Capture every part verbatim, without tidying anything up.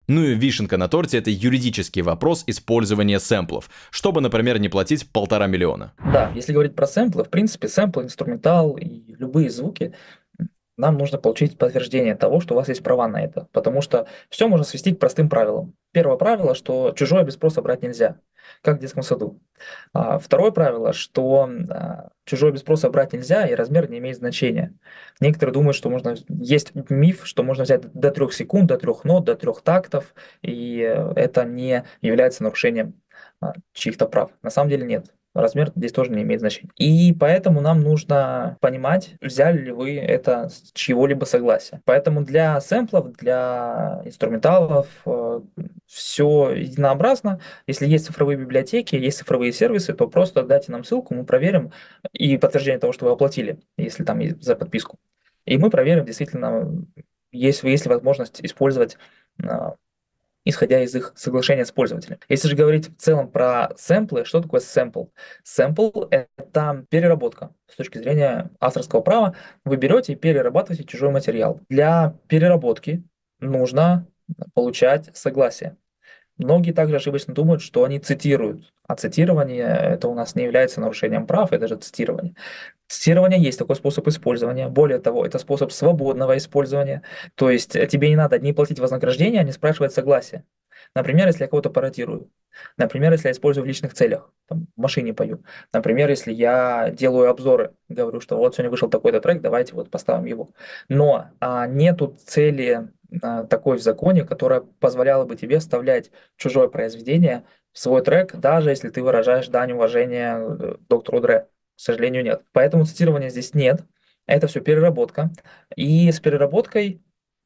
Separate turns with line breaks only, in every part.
Ну и вишенка на торте — это юридический вопрос использования сэмплов, чтобы, например, не платить полтора миллиона.
Да, если говорить про сэмплы, в принципе, сэмплы, инструментал и любые звуки, нам нужно получить подтверждение того, что у вас есть права на это. Потому что все можно свести к простым правилам. Первое правило, что чужое без спроса брать нельзя, как в детском саду. А второе правило, что а, чужое без спроса брать нельзя, и размер не имеет значения. Некоторые думают, что можно... Есть миф, что можно взять до трех секунд, до трех нот, до трех тактов, и э, это не является нарушением а, чьих-то прав. На самом деле нет. Размер здесь тоже не имеет значения. И поэтому нам нужно понимать, взяли ли вы это с чьего-либо согласия. Поэтому для сэмплов, для инструменталов все единообразно. Если есть цифровые библиотеки, есть цифровые сервисы, то просто дайте нам ссылку, мы проверим и подтверждение того, что вы оплатили, если там есть за подписку. И мы проверим, действительно, есть, есть ли возможность использовать а, исходя из их соглашения с пользователем. Если же говорить в целом про сэмплы, что такое сэмпл? Сэмпл — это переработка. С точки зрения авторского права вы берете и перерабатываете чужой материал. Для переработки нужно получать согласие. Многие также ошибочно думают, что они цитируют, а цитирование это у нас не является нарушением прав, это же цитирование. Цитирование есть такой способ использования. Более того, это способ свободного использования. То есть э, тебе не надо не платить вознаграждение, не спрашивать согласия. Например, если я кого-то пародирую. Например, если я использую в личных целях. Там, в машине пою. Например, если я делаю обзоры. Говорю, что вот сегодня вышел такой-то трек, давайте вот поставим его. Но а, нету цели а, такой в законе, которая позволяла бы тебе вставлять чужое произведение в свой трек, даже если ты выражаешь дань уважения э, доктору Дре. К сожалению, нет. Поэтому цитирования здесь нет. Это все переработка. И с переработкой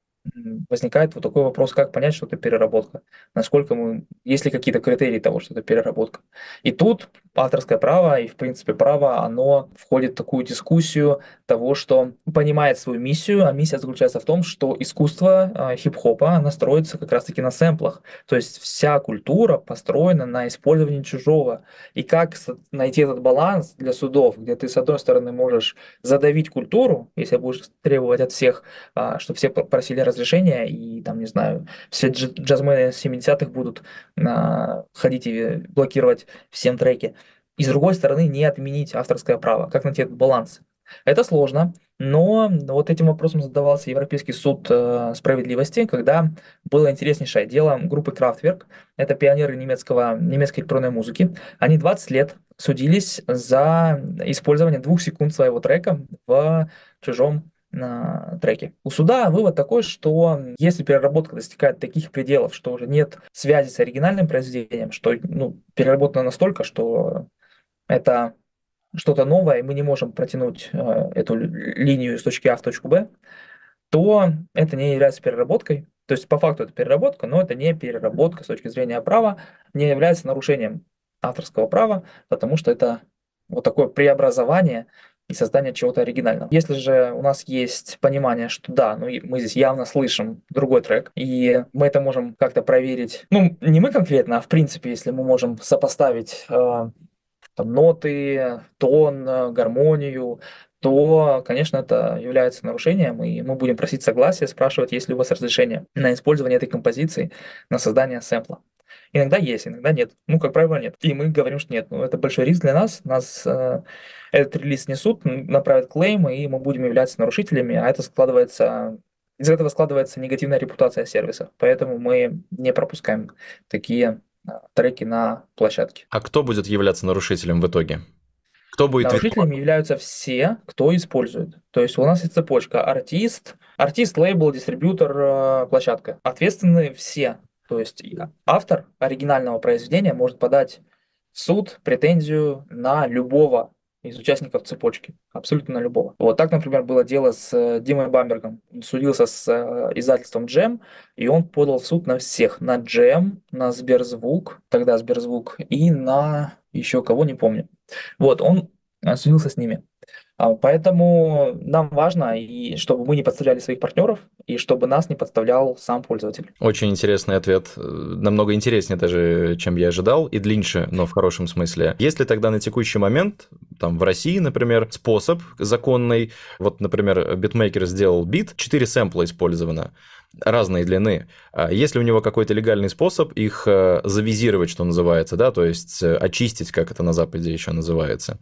м, возникает вот такой вопрос, как понять, что это переработка, насколько мы, есть ли какие-то критерии того, что это переработка. И тут авторское право и, в принципе, право, оно входит в такую дискуссию того, что понимает свою миссию, а миссия заключается в том, что искусство а, хип-хопа, оно строится как раз-таки на сэмплах, то есть вся культура построена на использовании чужого. И как с- найти этот баланс для судов, где ты, с одной стороны, можешь задавить культуру, если будешь требовать от всех, а, чтобы все п- просили разрешения, и там, не знаю, все дж- джазмены семидесятых будут а, ходить и блокировать всем треки. И с другой стороны, не отменить авторское право. Как найти этот баланс? Это сложно, но вот этим вопросом задавался Европейский суд э, справедливости, когда было интереснейшее дело группы Kraftwerk, это пионеры немецкого, немецкой электронной музыки. Они двадцать лет судились за использование двух секунд своего трека в чужом на треке. У суда вывод такой, что если переработка достигает таких пределов, что уже нет связи с оригинальным произведением, что ну, переработано настолько, что это что-то новое, и мы не можем протянуть э, эту линию из точки А в точку Б, то это не является переработкой. То есть по факту это переработка, но это не переработка с точки зрения права, не является нарушением авторского права, потому что это вот такое преобразование и создание чего-то оригинального. Если же у нас есть понимание, что да, ну и мы здесь явно слышим другой трек, и мы это можем как-то проверить, ну не мы конкретно, а в принципе, если мы можем сопоставить э, там, ноты, тон, э, гармонию, то, конечно, это является нарушением, и мы будем просить согласия, спрашивать, есть ли у вас разрешение на использование этой композиции, на создание сэмпла. Иногда есть, иногда нет. Ну, как правило, нет. И мы говорим, что нет. Ну, это большой риск для нас. Нас э, этот релиз несут, м, направят клейм, и мы будем являться нарушителями, а это складывается... Из этого складывается негативная репутация сервиса. Поэтому мы не пропускаем такие а, треки на площадке.
А кто будет являться нарушителем в итоге? Кто будет
Нарушителями
виноват?
являются все, кто использует. То есть у нас есть цепочка артист, артист, лейбл, дистрибьютор, э, площадка. Ответственны все. То есть и автор оригинального произведения может подать в суд претензию на любого из участников цепочки. Абсолютно на любого. Вот так, например, было дело с э, Димой Бамбергом. Он судился с э, издательством Джем, и он подал в суд на всех. На Джем, на Сберзвук, тогда Сберзвук, и на еще кого, не помню. Вот, он а, судился с ними. А, Поэтому нам важно, и чтобы мы не подставляли своих партнеров, и чтобы нас не подставлял сам пользователь.
Очень интересный ответ, э, намного интереснее даже, чем я ожидал, и длиннее, но в хорошем смысле. Есть ли тогда на текущий момент, там, в России, например, способ законный, вот, например, битмейкер сделал бит, четыре сэмпла использовано, разной длины. А есть ли у него какой-то легальный способ их э, завизировать, что называется, да, то есть э, очистить, как это на Западе еще называется?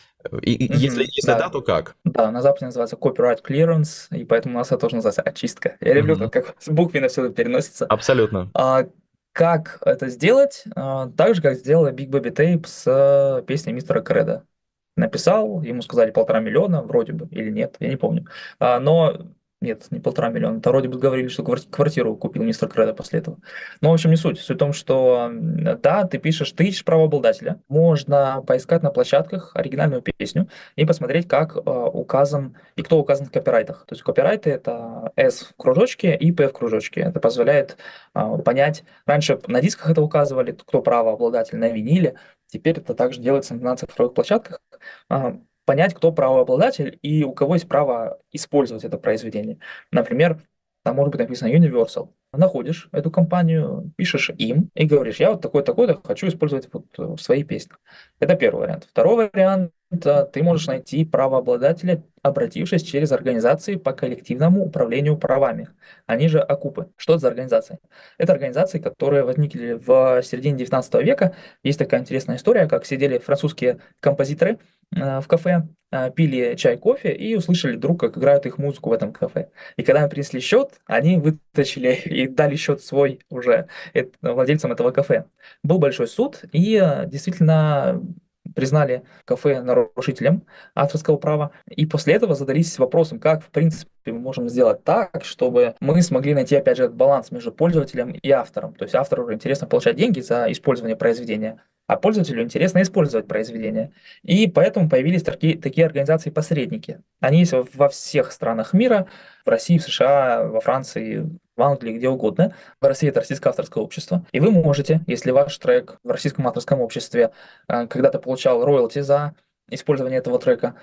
И, и если,
Мгм,
если да,
да.
то как?
Да, на Западе называется copyright clearance, и поэтому у нас это тоже называется очистка. Я люблю,
Мгм.
как, как буквенно все это переносится.
Абсолютно.
А, как это сделать? А, так же, как сделала Big Baby Tape с э, песней мистера Кредо. Написал, ему сказали полтора миллиона, вроде бы, или нет, я не помню. А, но нет, не полтора миллиона. Это вроде бы говорили, что квар- квартиру купил мистер Кредо после этого. Но, в общем, не суть. Суть в том, что м, да, ты пишешь, ты ищешь правообладателя. Можно поискать на площадках оригинальную песню и посмотреть, как э, указан и кто указан в копирайтах. То есть копирайты — это S в кружочке и P в кружочке. Это позволяет а, понять. Раньше на дисках это указывали, кто правообладатель на виниле. Теперь это также делается на цифровых площадках. А, понять, кто правообладатель и у кого есть право использовать это произведение. Например, там может быть написано Universal. Находишь эту компанию, пишешь им и говоришь, я вот такой-такой-то хочу использовать вот э, в своей песне. Это первый вариант. Второй вариант, э, ты можешь найти правообладателя, обратившись через организации по коллективному управлению правами. Они же ОКУПы. Что это за организации? Это организации, которые возникли в середине девятнадцатого века. Есть такая интересная история, как сидели французские композиторы э, в кафе, э, пили чай, кофе и услышали вдруг, как играют их музыку в этом кафе. И когда им принесли счет, они вытащили и дали счет свой уже эт- владельцам этого кафе. Был большой суд, и э, действительно признали кафе нарушителем авторского права. И после этого задались вопросом, как, в принципе, мы можем сделать так, чтобы мы смогли найти, опять же, этот баланс между пользователем и автором. То есть автору интересно получать деньги за использование произведения, а пользователю интересно использовать произведение. И поэтому появились такие, такие организации-посредники. Они есть во во всех странах мира, в России, в США, во Франции, в Англии, где угодно. В России это Российское авторское общество. И вы можете, если ваш трек в Российском авторском обществе э, когда-то получал роялти за использование этого трека,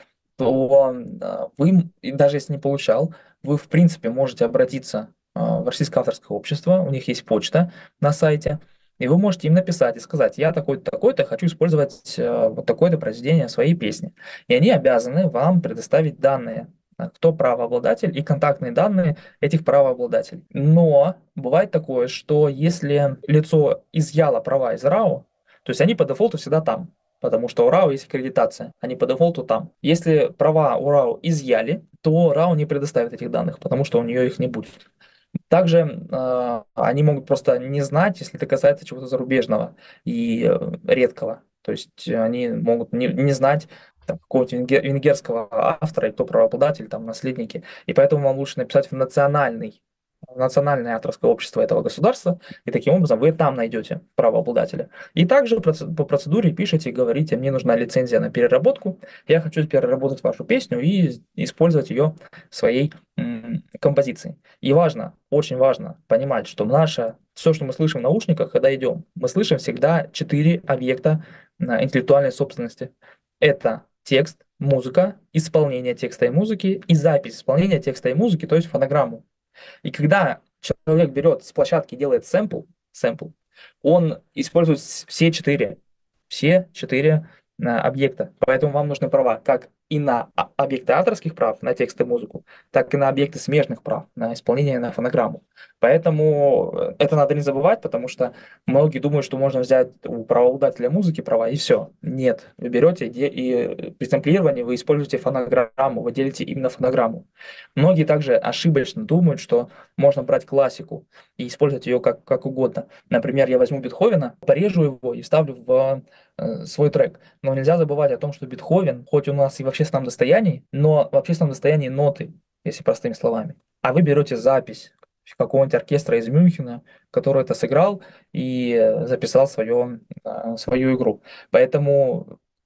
то э, вы, и даже если не получал, вы в принципе можете обратиться э, в Российское авторское общество, у них есть почта на сайте, и вы можете им написать и сказать, я такой-то, такой-то, хочу использовать э, вот такое-то произведение в своей песне. И они обязаны вам предоставить данные, э, кто правообладатель и контактные данные этих правообладателей. Но бывает такое, что если лицо изъяло права из РАО, то есть они по дефолту всегда там, потому что у РАО есть аккредитация, они по дефолту там. Если права у РАО изъяли, то РАО не предоставит этих данных, потому что у нее их не будет. Также э, они могут просто не знать, если это касается чего-то зарубежного и э, редкого. То есть они могут не, не знать там, какого-то венгер- венгерского автора, и кто правообладатель, там, наследники. И поэтому вам лучше написать в национальный, в национальное авторское общество этого государства, и таким образом вы там найдете правообладателя. И также проц- по процедуре пишите, говорите, мне нужна лицензия на переработку, я хочу переработать вашу песню и использовать ее в своей м, композиции. И важно, очень важно понимать, что наше, все, что мы слышим в наушниках, когда идем, мы слышим всегда четыре объекта а, интеллектуальной собственности. Это текст, музыка, исполнение текста и музыки и запись исполнения текста и музыки, то есть фонограмму. И когда человек берет с площадки и делает сэмпл, сэмпл, он использует с- все четыре, все четыре а, объекта. Поэтому вам нужны права как и на а- объекты авторских прав, на текст и музыку, так и на объекты смежных прав, на исполнение, на фонограмму. Поэтому э, это надо не забывать, потому что многие думают, что можно взять у правообладателя музыки права и все. Нет, вы берете и, де- и э, при сэмплировании вы используете фонограмму, вы делите именно фонограмму. Многие также ошибочно думают, что можно брать классику и использовать ее как, как угодно. Например, я возьму Бетховена, порежу его и вставлю в э, свой трек. Но нельзя забывать о том, что Бетховен, хоть у нас и в общественном достоянии, но в общественном достоянии ноты, если простыми словами. А вы берете запись какого-нибудь оркестра из Мюнхена, который это сыграл и э, записал свое, э, свою игру. Поэтому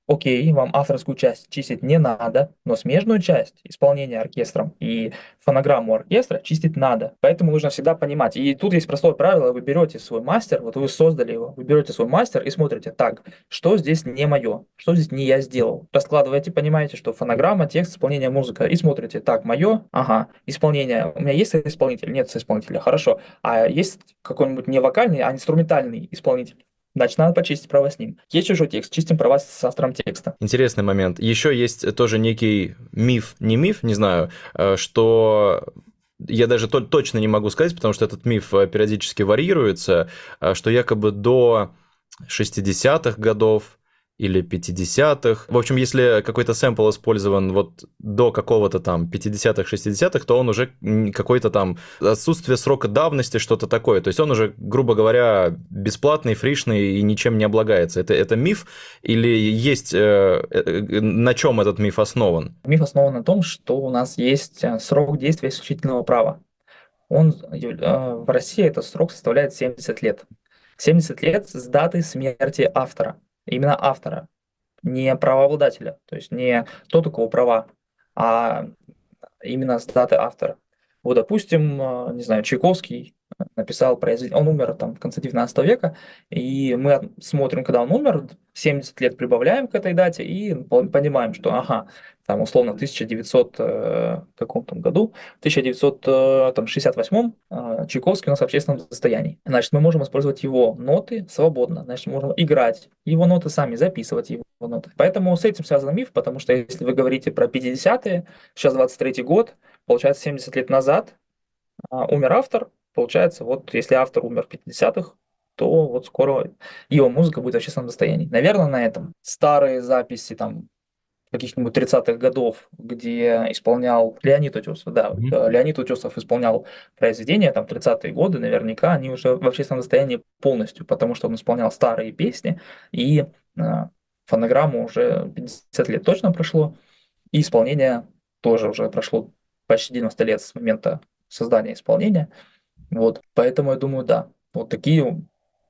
окей, вам авторскую часть чистить не надо, но смежную часть исполнения оркестром и фонограмму оркестра чистить надо. Поэтому нужно всегда понимать. И тут есть простое правило, вы берете свой мастер, вот вы создали его, вы берете свой мастер и смотрите, так, что здесь не мое, что здесь не я сделал. Раскладываете, понимаете, что фонограмма, текст, исполнение, музыка, и смотрите, так, мое, ага, исполнение, у меня есть исполнитель, нет исполнителя, хорошо, а есть какой-нибудь не вокальный, а инструментальный исполнитель. Значит, надо почистить права с ним. Есть чужой текст, чистим права с автором текста.
Интересный момент. Еще есть тоже некий миф, не миф, не знаю, э, что я даже то- точно не могу сказать, потому что этот миф э, периодически варьируется, э, что якобы до шестидесятых годов или пятидесятых. В общем, если какой-то сэмпл использован вот до какого-то там пятидесятых, шестидесятых, то он уже м, какой-то там отсутствие срока давности, что-то такое. То есть он уже, грубо говоря, бесплатный, фришный и ничем не облагается. Это, это миф или есть... э, э, на чем этот миф основан?
Миф основан на том, что у нас есть э, срок действия исключительного права. Он яв- э, в России этот срок составляет семьдесят лет. семьдесят лет с даты смерти автора. Именно автора, не правообладателя. То есть не тот, у кого права, а именно с даты автора. Вот, допустим, э, не знаю, Чайковский э, написал произведение, он умер там в конце девятнадцатого века, и мы от- смотрим, когда он умер, семьдесят лет прибавляем к этой дате и по- понимаем, что, ага, там условно в тысяча девятьсот э, каком там году, в тысяча девятьсот шестьдесят восьмом э, Чайковский у нас в общественном состоянии. Значит, мы можем использовать его ноты свободно, значит, мы можем играть его ноты сами, записывать его ноты. Поэтому с этим связан миф, потому что если вы говорите про пятидесятые, сейчас двадцать третий год, получается, семьдесят лет назад а, умер автор. Получается, вот если автор умер в пятидесятых, то вот скоро его музыка будет в общественном достоянии. Наверное, на этом старые записи там каких-нибудь тридцатых годов, где исполнял Леонид Утесов, да,
Мгм.
э, Леонид Утесов исполнял произведения, там, тридцатые годы, наверняка они уже в общественном достоянии полностью, потому что он исполнял старые песни, и э, фонограмму уже пятьдесят лет точно прошло, и исполнение тоже уже прошло почти девяносто лет с момента создания исполнения. Вот. Поэтому я думаю, да, вот такие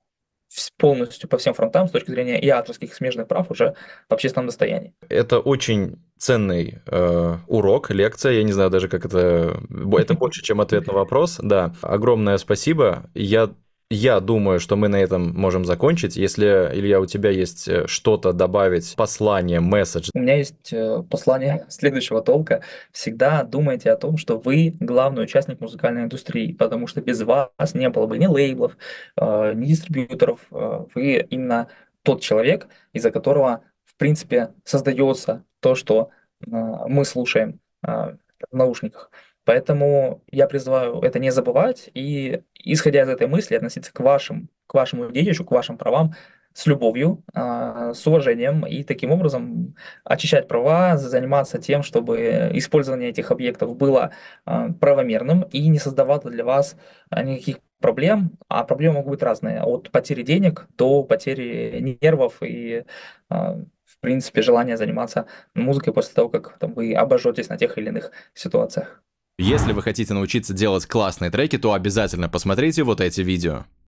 вс- полностью по всем фронтам с точки зрения и авторских, и смежных прав уже в общественном достоянии.
Это очень ценный э, урок, лекция. Я не знаю даже, как это... бо- Это больше, чем ответ на вопрос. Да, огромное спасибо. Я, я думаю, что мы на этом можем закончить. Если, Илья, у тебя есть э, что-то добавить, послание, месседж.
У меня есть э, послание следующего толка. Всегда думайте о том, что вы главный участник музыкальной индустрии, потому что без вас не было бы ни лейблов, э, ни дистрибьюторов. Э, Вы именно тот человек, из-за которого, в принципе, создается то, что э, мы слушаем э, в наушниках. Поэтому я призываю это не забывать и, исходя из этой мысли, относиться к вашим, к вашему детищу, к вашим правам с любовью, а, с уважением и таким образом очищать права, заниматься тем, чтобы использование этих объектов было а, правомерным и не создавало для вас а, никаких проблем, а проблемы могут быть разные, от потери денег до потери нервов и, а, в принципе, желания заниматься музыкой после того, как там, вы обожжетесь на тех или иных ситуациях.
Если вы хотите научиться делать классные треки, то обязательно посмотрите вот эти видео.